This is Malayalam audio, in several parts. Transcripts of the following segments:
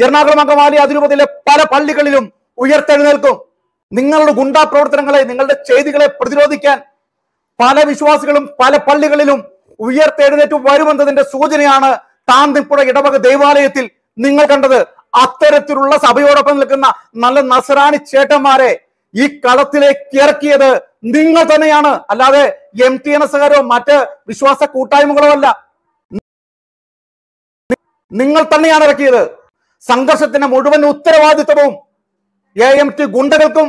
എറണാകുളം അങ്കമാലി അതിരൂപതയിലെ പല പള്ളികളിലും ഉയർത്തെഴുന്നേൽക്കും. നിങ്ങളുടെ ഗുണ്ടാ പ്രവർത്തനങ്ങളെ, നിങ്ങളുടെ ചെയ്തികളെ പ്രതിരോധിക്കാൻ പല വിശ്വാസികളും പല പള്ളികളിലും ഉയർത്തെഴുന്നേറ്റ് വരുമെന്നതിന്റെ സൂചനയാണ് താന്നിപ്പുഴ ഇടവക ദേവാലയത്തിൽ നിങ്ങൾ കണ്ടത്. അത്തരത്തിലുള്ള സഭയോടൊപ്പം നിൽക്കുന്ന നല്ല നസ്രാണി ചേട്ടന്മാരെ ഈ കളത്തിലേക്ക് ഇറക്കിയത് നിങ്ങൾ തന്നെയാണ്, അല്ലാതെ MTNS-കാരോ മറ്റ് വിശ്വാസ കൂട്ടായ്മകളോ അല്ല. നിങ്ങൾ തന്നെയാണ് ഇറക്കിയത്. സംഘർഷത്തിന്റെ മുഴുവൻ ഉത്തരവാദിത്വവും AMT ഗുണ്ടകൾക്കും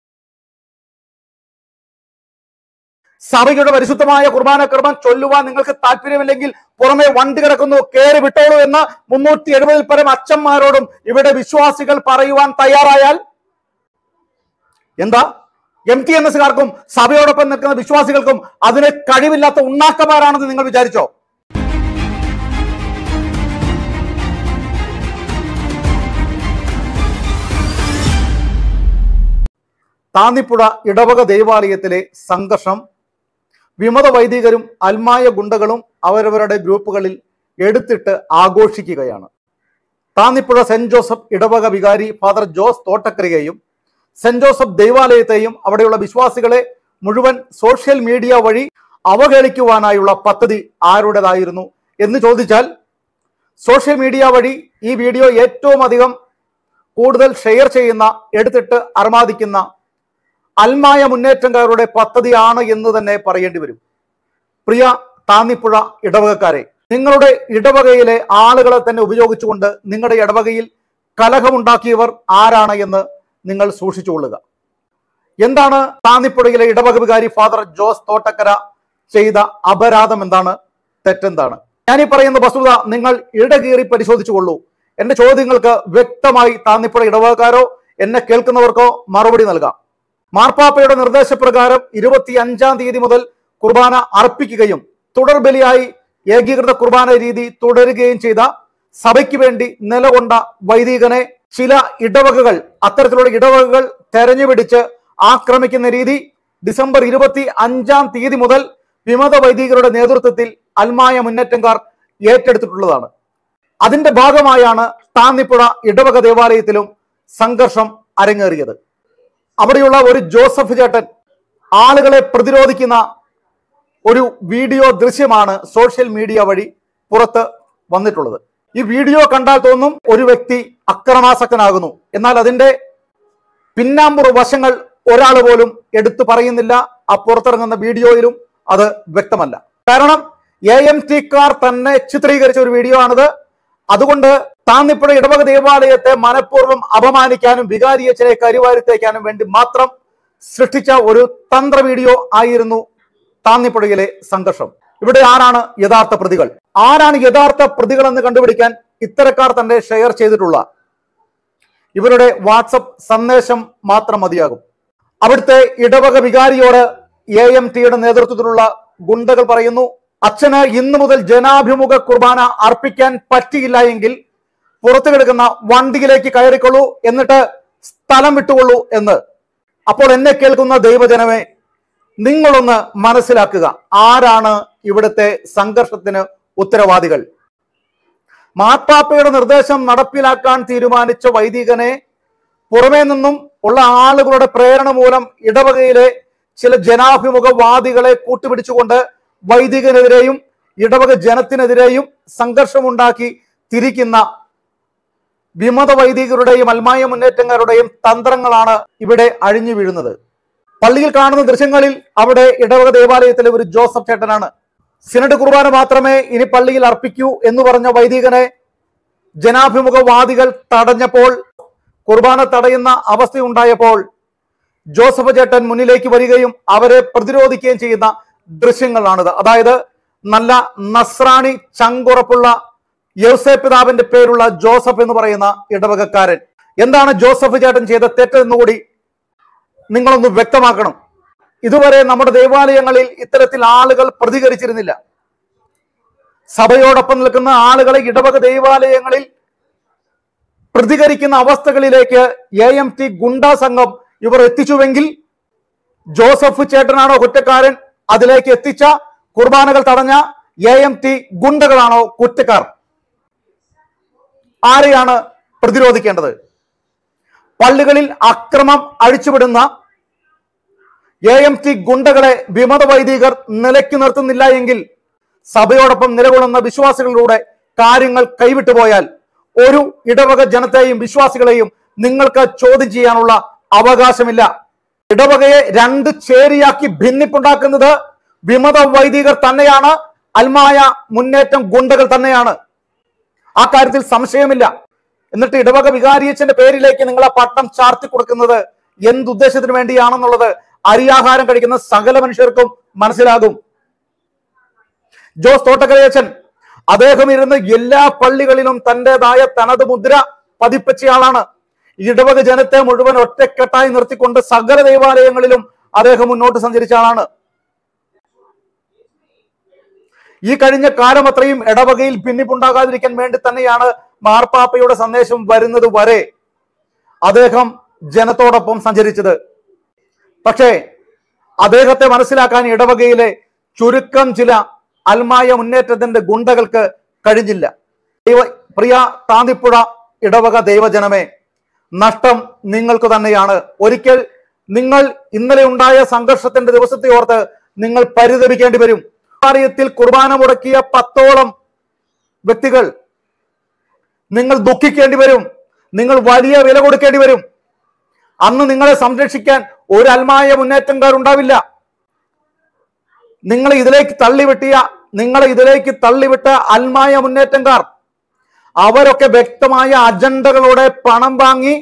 സഭയുടെ പരിശുദ്ധമായ കുർബാന കർമ്മം ചൊല്ലുവാൻ നിങ്ങൾക്ക് താല്പര്യമില്ലെങ്കിൽ പുറമെ വണ്ടി കിടക്കുന്നു, കയറി വിട്ടോളൂ എന്ന് 370-ൽ പരം അച്ഛന്മാരോടും ഇവിടെ വിശ്വാസികൾ പറയുവാൻ തയ്യാറായാൽ എന്താ? MTNS-കാർക്കും സഭയോടൊപ്പം നിൽക്കുന്ന വിശ്വാസികൾക്കും അതിന് കഴിവില്ലാത്ത ഉണ്ണാക്കന്മാരാണെന്ന് നിങ്ങൾ വിചാരിച്ചോ? താന്നിപ്പുഴ ഇടവക ദേവാലയത്തിലെ സംഘർഷം വിമത വൈദികരും അൽമായ ഗുണ്ടകളും അവരവരുടെ ഗ്രൂപ്പുകളിൽ എടുത്തിട്ട് ആഘോഷിക്കുകയാണ്. താന്നിപ്പുഴ സെന്റ് ജോസഫ് ഇടവക വികാരി ഫാദർ ജോസ് തോട്ടക്കരയെയും സെന്റ് ജോസഫ് ദേവാലയത്തെയും അവിടെയുള്ള വിശ്വാസികളെ മുഴുവൻ സോഷ്യൽ മീഡിയ വഴി അവഹേളിക്കുവാനായുള്ള പദ്ധതി ആരുടേതായിരുന്നു എന്ന് ചോദിച്ചാൽ, സോഷ്യൽ മീഡിയ വഴി ഈ വീഡിയോ ഏറ്റവും അധികം കൂടുതൽ ഷെയർ ചെയ്യുന്ന, എടുത്തിട്ട് അർമാദിക്കുന്ന അൽമായ മുന്നേറ്റക്കാരുടെ പദ്ധതിയാണ് എന്ന് തന്നെ പറയേണ്ടി വരും. പ്രിയ താന്നിപ്പുഴ ഇടവകക്കാരെ, നിങ്ങളുടെ ഇടവകയിലെ ആളുകളെ തന്നെ ഉപയോഗിച്ചുകൊണ്ട് നിങ്ങളുടെ ഇടവകയിൽ കലഹമുണ്ടാക്കിയവർ ആരാണ് എന്ന് നിങ്ങൾ സൂക്ഷിച്ചുകൊള്ളുക. എന്താണ് താന്നിപ്പുഴയിലെ ഇടവക വികാരി ഫാദർ ജോസ് തോട്ടക്കര ചെയ്ത അപരാധം? എന്താണ്? തെറ്റെന്താണ്? ഞാനീ പറയുന്ന വസ്തുത നിങ്ങൾ ഇടകീറി പരിശോധിച്ചുകൊള്ളൂ. എന്റെ ചോദ്യങ്ങൾക്ക് വ്യക്തമായി താന്നിപ്പുഴ ഇടവകക്കാരോ എന്നെ കേൾക്കുന്നവർക്കോ മറുപടി നൽകാം. മാർപ്പാപ്പയുടെ നിർദ്ദേശപ്രകാരം 25-ാം തീയതി മുതൽ കുർബാന അർപ്പിക്കുകയും തുടർ ബലിയായി ഏകീകൃത കുർബാന രീതി തുടരുകയും ചെയ്ത സഭയ്ക്ക് വേണ്ടി നിലകൊണ്ട വൈദികനെ ചില ഇടവകകൾ, അത്തരത്തിലുള്ള ഇടവകകൾ തെരഞ്ഞുപിടിച്ച് ആക്രമിക്കുന്ന രീതി ഡിസംബർ 25-ാം തീയതി മുതൽ വിമത വൈദികരുടെ നേതൃത്വത്തിൽ അൽമായ മുന്നേറ്റക്കാർ ഏറ്റെടുത്തിട്ടുള്ളതാണ്. അതിന്റെ ഭാഗമായാണ് താന്നിപ്പുഴ ഇടവക ദേവാലയത്തിലും സംഘർഷം അരങ്ങേറിയത്. അവിടെയുള്ള ഒരു ജോസഫ് ചേട്ടൻ ആളുകളെ പ്രതിരോധിക്കുന്ന ഒരു വീഡിയോ ദൃശ്യമാണ് സോഷ്യൽ മീഡിയ വഴി പുറത്ത് വന്നിട്ടുള്ളത്. ഈ വീഡിയോ കണ്ടാൽ തോന്നും ഒരു വ്യക്തി അക്രമാസക്തനാകുന്നു. എന്നാൽ അതിന്റെ പിന്നാമ്പുറ വശങ്ങൾ ഒരാൾ പോലും എടുത്തു പറയുന്നില്ല. ആ പുറത്തിറങ്ങുന്ന വീഡിയോയിലും അത് വ്യക്തമല്ല. കാരണം AMT-കാർ തന്നെ ചിത്രീകരിച്ച ഒരു വീഡിയോ ആണിത്. അതുകൊണ്ട് താന്നിപ്പുഴ ഇടവക ദേവാലയത്തെ മനഃപൂർവ്വം അപമാനിക്കാനും വികാരിയച്ഛനെ കരിവാരിത്തേക്കാനും വേണ്ടി മാത്രം സൃഷ്ടിച്ച ഒരു തന്ത്ര വീഡിയോ ആയിരുന്നു താന്നിപ്പുഴയിലെ സംഘർഷം. ഇവിടെ ആരാണ് യഥാർത്ഥ പ്രതികൾ? ആരാണ് യഥാർത്ഥ പ്രതികൾ എന്ന് കണ്ടുപിടിക്കാൻ ഇത്തരക്കാർ തന്നെ ഷെയർ ചെയ്തിട്ടുള്ള ഇവരുടെ വാട്സപ്പ് സന്ദേശം മാത്രം മതിയാകും. അവിടുത്തെ ഇടവക വികാരിയോട് AMT-യുടെ നേതൃത്വത്തിലുള്ള ഗുണ്ടകൾ പറയുന്നു, അച്ഛന് ഇന്നു മുതൽ ജനാഭിമുഖ കുർബാന അർപ്പിക്കാൻ പറ്റിയില്ല എങ്കിൽ പുറത്തു കിടക്കുന്ന വണ്ടിയിലേക്ക് കയറിക്കൊള്ളൂ, എന്നിട്ട് സ്ഥലം വിട്ടുകൊള്ളൂ എന്ന്. അപ്പോൾ എന്നെ കേൾക്കുന്ന ദൈവജനമേ, നിങ്ങളൊന്ന് മനസ്സിലാക്കുക, ആരാണ് ഇവിടുത്തെ സംഘർഷത്തിന് ഉത്തരവാദികൾ? മാർപ്പാപ്പയുടെ നിർദ്ദേശം നടപ്പിലാക്കാൻ തീരുമാനിച്ച വൈദികനെ പുറമേ നിന്നും ഉള്ള ആളുകളുടെ പ്രേരണ മൂലം ഇടവകയിലെ ചില ജനാഭിമുഖവാദികളെ കൂട്ടുപിടിച്ചുകൊണ്ട് വൈദികനെതിരെയും ഇടവക ജനത്തിനെതിരെയും സംഘർഷമുണ്ടാക്കി തിരിക്കുന്ന വിമത വൈദികരുടെയും അൽമായ മുന്നേറ്റക്കാരുടെയും തന്ത്രങ്ങളാണ് ഇവിടെ അഴിഞ്ഞു വീഴുന്നത്. പള്ളിയിൽ കാണുന്ന ദൃശ്യങ്ങളിൽ അവിടെ ഇടവക ദേവാലയത്തിലെ ഒരു ജോസഫ് ചേട്ടനാണ്. സിനഡ് കുർബാന മാത്രമേ ഇനി പള്ളിയിൽ അർപ്പിക്കൂ എന്ന് പറഞ്ഞ വൈദികനെ ജനാഭിമുഖവാദികൾ തടഞ്ഞപ്പോൾ, കുർബാന തടയുന്ന അവസ്ഥയുണ്ടായപ്പോൾ ജോസഫ് ചേട്ടൻ മുന്നിലേക്ക് വരികയും അവരെ പ്രതിരോധിക്കുകയും ചെയ്യുന്ന ദൃശ്യങ്ങളാണിത്. അതായത് നല്ല നസ്രാണി ചങ്കുറപ്പുള്ള യൗസേപ്പ് പിതാവിന്റെ പേരുള്ള ജോസഫ് എന്ന് പറയുന്ന ഇടവകക്കാരൻ. എന്താണ് ജോസഫ് ചേട്ടൻ ചെയ്ത തെറ്റെന്നുകൂടി നിങ്ങളൊന്ന് വ്യക്തമാക്കണം. ഇതുവരെ നമ്മുടെ ദേവാലയങ്ങളിൽ ഇത്തരത്തിൽ ആളുകൾ പ്രതികരിച്ചിരുന്നില്ല. സഭയോടൊപ്പം നിൽക്കുന്ന ആളുകളെ ഇടവക ദേവാലയങ്ങളിൽ പ്രതികരിക്കുന്ന അവസ്ഥകളിലേക്ക് AMT ഗുണ്ടാ സംഘം ഇവർ എത്തിച്ചുവെങ്കിൽ ജോസഫ് ചേട്ടനാണോ കുറ്റക്കാരൻ? അതിലേക്ക് എത്തിച്ച കുർബാനകൾ തടഞ്ഞ AMT ഗുണ്ടകളാണോ കുറ്റക്കാർ? ആരെയാണ് പ്രതിരോധിക്കേണ്ടത്. പള്ളികളിൽ അക്രമം അഴിച്ചുവിടുന്ന AMT ഗുണ്ടകളെ വിമത വൈദികർ നിലയ്ക്ക് നിർത്തുന്നില്ല എങ്കിൽ സഭയോടൊപ്പം നിലകൊള്ളുന്ന വിശ്വാസികളിലൂടെ കാര്യങ്ങൾ കൈവിട്ടുപോയാൽ ഒരു ഇടവക ജനത്തെയും വിശ്വാസികളെയും നിങ്ങൾക്ക് ചോദ്യം ചെയ്യാനുള്ള അവകാശമില്ല. ഇടവകയെ രണ്ട് ചേരിയാക്കി ഭിന്നിപ്പുണ്ടാക്കുന്നത് വിമത വൈദികർ തന്നെയാണ്, അൽമായ മുന്നേറ്റം ഗുണ്ടകൾ തന്നെയാണ്. ആ കാര്യത്തിൽ സംശയമില്ല. എന്നിട്ട് ഇടവക വികാരിയച്ഛന്റെ പേരിലേക്ക് നിങ്ങൾ ആ പട്ടം ചാർത്തി കൊടുക്കുന്നത് എന്തുദ്ദേശത്തിന് വേണ്ടിയാണെന്നുള്ളത് അരിയാഹാരം കഴിക്കുന്ന സകല മനുഷ്യർക്കും മനസ്സിലാകും. ജോസ് തോട്ടക്കരയച്ഛൻ അദ്ദേഹം ഇരുന്ന് എല്ലാ പള്ളികളിലും തന്റേതായ തനത് മുദ്ര പതിപ്പിച്ചയാളാണ്. ഇടവക ജനത്തെ മുഴുവൻ ഒറ്റക്കെട്ടായി നിർത്തിക്കൊണ്ട് സകല ദേവാലയങ്ങളിലും അദ്ദേഹം മുന്നോട്ട് സഞ്ചരിച്ച ആളാണ്. ഈ കഴിഞ്ഞ കാലം അത്രയും ഇടവകയിൽ ഭിന്നിപ്പുണ്ടാകാതിരിക്കാൻ വേണ്ടി തന്നെയാണ് മാർപ്പാപ്പയുടെ സന്ദേശം വരുന്നത് വരെ അദ്ദേഹം ജനത്തോടൊപ്പം സഞ്ചരിച്ചത്. പക്ഷേ അദ്ദേഹത്തെ മനസ്സിലാക്കാൻ ഇടവകയിലെ ചുരുക്കം ചില അൽമായ മുന്നേറ്റത്തിന്റെ ഗുണ്ടകൾക്ക് കഴിഞ്ഞില്ല. പ്രിയ താന്നിപ്പുഴ ഇടവക ദൈവജനമേ, നഷ്ടം നിങ്ങൾക്ക് തന്നെയാണ്. ഒരിക്കൽ നിങ്ങൾ ഇന്നലെ ഉണ്ടായ സംഘർഷത്തിന്റെ ദിവസത്തെ ഓർത്ത് നിങ്ങൾ പരിതപിക്കേണ്ടി വരും. കാര്യത്തിൽ കുർബാന മുടക്കിയ 10ഓളം വ്യക്തികൾ നിങ്ങൾ ദുഃഖിക്കേണ്ടി വരും. നിങ്ങൾ വലിയ വില കൊടുക്കേണ്ടി വരും. അന്ന് നിങ്ങളെ സംരക്ഷിക്കാൻ ഒരു അൽമായ മുന്നേറ്റക്കാർ ഉണ്ടാവില്ല. നിങ്ങളെ ഇതിലേക്ക് തള്ളിവിട്ട അൽമായ മുന്നേറ്റക്കാർ അവരൊക്കെ വ്യക്തമായ അജണ്ടകളോടെ പണം വാങ്ങി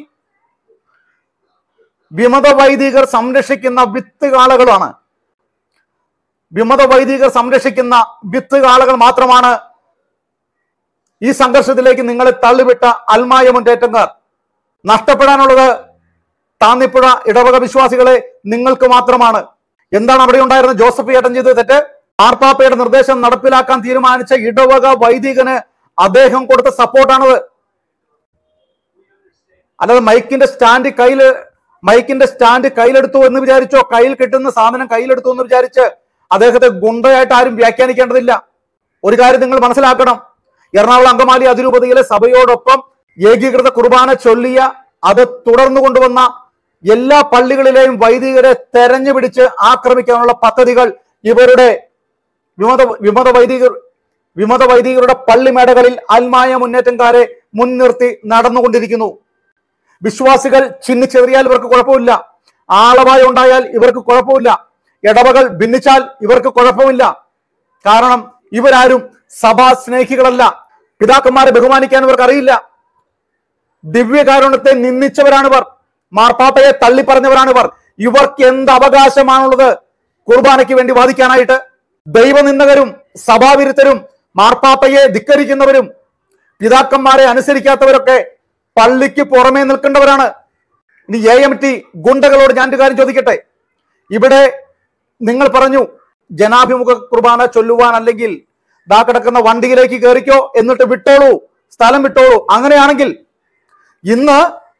വിമത വൈദികർ സംരക്ഷിക്കുന്ന വിത്തുകാളകളാണ്. വിമത വൈദികർ സംരക്ഷിക്കുന്ന വിത്തുകാളകൾ മാത്രമാണ് ഈ സംഘർഷത്തിലേക്ക് നിങ്ങളെ തള്ളിവിട്ട അൽമായ മുന്നേറ്റക്കാർ. നഷ്ടപ്പെടാനുള്ളത് താന്നിപ്പുഴ ഇടവക വിശ്വാസികളെ നിങ്ങൾക്ക് മാത്രമാണ്. എന്താണ് അവിടെ ഉണ്ടായിരുന്ന ജോസഫ് ചേട്ടൻ ചെയ്തത് തെറ്റ്? മാർപ്പാപ്പയുടെ നിർദ്ദേശം നടപ്പിലാക്കാൻ തീരുമാനിച്ച ഇടവക വൈദികന് അദ്ദേഹം കൊടുത്ത സപ്പോർട്ടാണത്. അല്ലാതെ മൈക്കിന്റെ സ്റ്റാൻഡ് കയ്യിലെടുത്തു എന്ന് വിചാരിച്ചോ, കയ്യിൽ കിട്ടുന്ന സാധനം കയ്യിലെടുത്തു എന്ന് വിചാരിച്ച് അദ്ദേഹത്തെ ഗുണ്ടയായിട്ട് ആരും വ്യാഖ്യാനിക്കേണ്ടതില്ല. ഒരു കാര്യം നിങ്ങൾ മനസ്സിലാക്കണം, എറണാകുളം അങ്കമാലി അതിരൂപതയിലെ സഭയോടൊപ്പം ഏകീകൃത കുർബാന ചൊല്ലിയ അത് തുടർന്നു കൊണ്ടുവന്ന എല്ലാ പള്ളികളിലെയും വൈദികരെ തെരഞ്ഞു പിടിച്ച് ആക്രമിക്കാനുള്ള പദ്ധതികൾ ഇവരുടെ വിമത വൈദികരുടെ പള്ളിമേടകളിൽ അൽമായ മുന്നേറ്റക്കാരെ മുൻനിർത്തി നടന്നുകൊണ്ടിരിക്കുന്നു. വിശ്വാസികൾ ചിന്നിച്ചെറിയാൽ ഇവർക്ക് കുഴപ്പമില്ല, ആളവായി ഉണ്ടായാൽ ഇവർക്ക് കുഴപ്പമില്ല, ഇടവകൾ ഭിന്നിച്ചാൽ ഇവർക്ക് കുഴപ്പമില്ല. കാരണം ഇവരാരും സഭാ സ്നേഹികളല്ല. പിതാക്കന്മാരെ ബഹുമാനിക്കാൻ ഇവർക്ക് അറിയില്ല. ദിവ്യകാരുണ്യത്തെ നിന്ദിച്ചവരാണിവർ. മാർപ്പാപ്പയെ തള്ളിപ്പറഞ്ഞവരാണിവർ. ഇവർക്ക് എന്ത് അവകാശമാണുള്ളത് കുർബാനയ്ക്ക് വേണ്ടി വാദിക്കാനായിട്ട്? ദൈവനിന്ദകരും സഭാവിരുദ്ധരും മാർപ്പാപ്പയെ ധിക്കരിക്കുന്നവരും പിതാക്കന്മാരെ അനുസരിക്കാത്തവരൊക്കെ പള്ളിക്ക് പുറമേ നിൽക്കേണ്ടവരാണ്. ഇനി AMT ഗുണ്ടകളോട് ഞാൻ ഒരു കാര്യം ചോദിക്കട്ടെ. ഇവിടെ നിങ്ങൾ പറഞ്ഞു ജനാഭിമുഖ കുർബാന ചൊല്ലുവാൻ അല്ലെങ്കിൽ ദാ കിടക്കുന്ന വണ്ടിയിലേക്ക് കയറിക്കോ, എന്നിട്ട് വിട്ടോളൂ, സ്ഥലം വിട്ടോളൂ. അങ്ങനെയാണെങ്കിൽ ഇന്ന്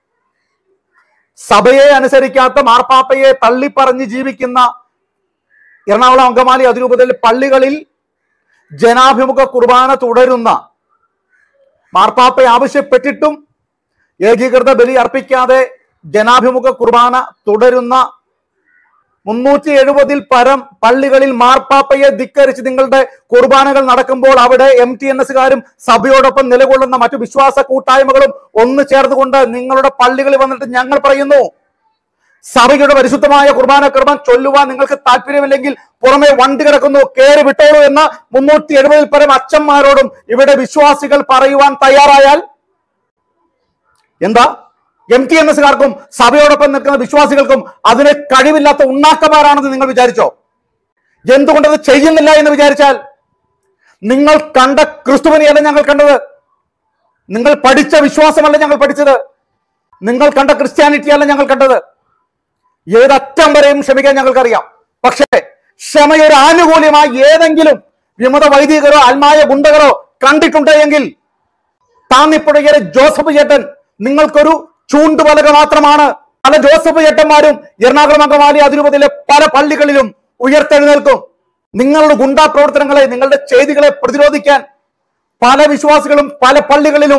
സഭയെ അനുസരിക്കാത്ത മാർപ്പാപ്പയെ തള്ളിപ്പറഞ്ഞ് ജീവിക്കുന്ന എറണാകുളം അങ്കമാലി അതിരൂപതയിലെ പള്ളികളിൽ ജനാഭിമുഖ കുർബാന തുടരുന്ന, മാർപ്പാപ്പ ആവശ്യപ്പെട്ടിട്ടും ഏകീകൃത ബലി അർപ്പിക്കാതെ ജനാഭിമുഖ കുർബാന തുടരുന്ന 370-ൽ പരം പള്ളികളിൽ മാർപ്പാപ്പയെ ധിക്കരിച്ച് നിങ്ങളുടെ കുർബാനകൾ നടക്കുമ്പോൾ അവിടെ MTNS-കാരും സഭയോടൊപ്പം നിലകൊള്ളുന്ന മറ്റു വിശ്വാസ കൂട്ടായ്മകളും ഒന്ന് ചേർന്നുകൊണ്ട് നിങ്ങളുടെ പള്ളികളിൽ വന്നിട്ട് ഞങ്ങൾ പറയുന്നു, സഭയുടെ പരിശുദ്ധമായ കുർബാന ക്രമം ചൊല്ലുവാൻ നിങ്ങൾക്ക് താല്പര്യമില്ലെങ്കിൽ പുറമെ വണ്ടി കിടക്കുന്നു, കയറി വിട്ടോളൂ എന്ന് 370-ൽ പരം അച്ഛന്മാരോടും ഇവിടെ വിശ്വാസികൾ പറയുവാൻ തയ്യാറായാൽ എന്താ? MTNS-കാർക്കും സഭയോടൊപ്പം നിൽക്കുന്ന വിശ്വാസികൾക്കും അതിന് കഴിവില്ലാത്ത ഉണ്ണാക്കന്മാരാണെന്ന് നിങ്ങൾ വിചാരിച്ചോ? എന്തുകൊണ്ടത് ചെയ്യുന്നില്ല എന്ന് വിചാരിച്ചാൽ നിങ്ങൾ കണ്ട ക്രിസ്തുവിനെയല്ല ഞങ്ങൾ കണ്ടത്, നിങ്ങൾ പഠിച്ച വിശ്വാസമല്ല ഞങ്ങൾ പഠിച്ചത്, നിങ്ങൾ കണ്ട ക്രിസ്ത്യാനിറ്റി അല്ല ഞങ്ങൾ കണ്ടത്. ഏതറ്റം വരെയും ക്ഷമിക്കാൻ ഞങ്ങൾക്കറിയാം. പക്ഷേ ക്ഷമയൊരു ആനുകൂല്യമായി ഏതെങ്കിലും വിമത വൈദികരോ അൽമായ ഗുണ്ടകളോ കണ്ടിട്ടുണ്ടെങ്കിൽ താന്നിപ്പുഴയിലെ ജോസഫ് ചേട്ടൻ നിങ്ങൾക്കൊരു ചൂണ്ടുപലക മാത്രമാണ്. പല ജോസഫ് ചേട്ടന്മാരും എറണാകുളം അങ്കമാലി അതിരൂപതയിലെ പല പള്ളികളിലും ഉയർത്തെഴുന്നേൽക്കും. നിങ്ങളുടെ ഗുണ്ടാ പ്രവർത്തനങ്ങളെ, നിങ്ങളുടെ ചെയ്തികളെ പ്രതിരോധിക്കാൻ പല വിശ്വാസികളും പല പള്ളികളിലും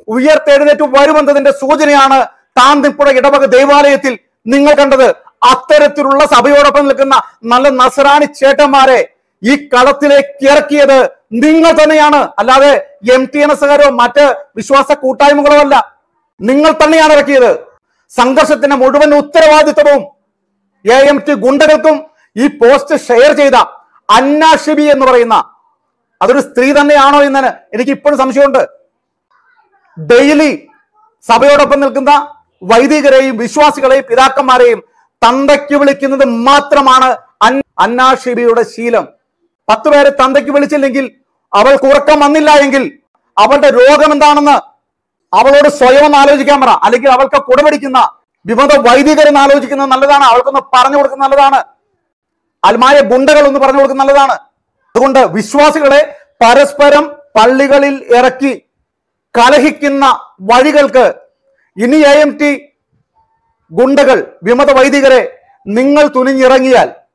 ഉയർത്തെഴുന്നേറ്റ് വരുമെന്നതിന്റെ സൂചനയാണ് താന്നിപ്പുഴ ഇടവക ദേവാലയത്തിൽ നിങ്ങൾ കണ്ടത്. അത്തരത്തിലുള്ള സഭയോടൊപ്പം നിൽക്കുന്ന നല്ല നസ്രാണി ചേട്ടന്മാരെ ഈ കളത്തിലേക്ക് ഇറക്കിയത് നിങ്ങൾ തന്നെയാണ്, അല്ലാതെ MTNS-കാരോ മറ്റ് വിശ്വാസ കൂട്ടായ്മകളോ അല്ല. നിങ്ങൾ തന്നെയാണ് ഇറക്കിയത്. സംഘർഷത്തിന്റെ മുഴുവൻ ഉത്തരവാദിത്വവും AMT ഗുണ്ടകൾക്കും ഈ പോസ്റ്റ് ഷെയർ ചെയ്ത അന്ന ഷിബി എന്ന് പറയുന്ന അതൊരു സ്ത്രീ തന്നെയാണോ എന്ന് എനിക്ക് ഇപ്പോഴും സംശയമുണ്ട്. ഡെയിലി സഭയോടൊപ്പം നിൽക്കുന്ന വൈദികരെയും വിശ്വാസികളെയും പിതാക്കന്മാരെയും തന്തയ്ക്ക് വിളിക്കുന്നത് മാത്രമാണ് അന്ന ഷിബിയുടെ ശീലം. 10 പേരെ തന്തയ്ക്ക് വിളിച്ചില്ലെങ്കിൽ അവൾക്ക് ഉറക്കം വന്നില്ല എങ്കിൽ അവളുടെ രോഗം എന്താണെന്ന് അവളോട് സ്വയം ആലോചിക്കാൻ പറ. അല്ലെങ്കിൽ അവൾക്ക് കുടപിടിക്കുന്ന വിമത വൈദികരെന്ന് ആലോചിക്കുന്നത് നല്ലതാണ്. അവൾക്കൊന്ന് പറഞ്ഞു കൊടുക്കുന്നത് നല്ലതാണ്. അൽമായ ഗുണ്ടകൾ ഒന്ന് പറഞ്ഞു കൊടുക്കുന്നത് നല്ലതാണ്. അതുകൊണ്ട് വിശ്വാസികളെ പരസ്പരം പള്ളികളിൽ ഇറക്കി കലഹിക്കുന്ന വഴികൾക്ക് ഇനി AMT ഗുണ്ടകൾ വിമത വൈദികരെ നിങ്ങൾ തുനിഞ്ഞിറങ്ങിയാൽ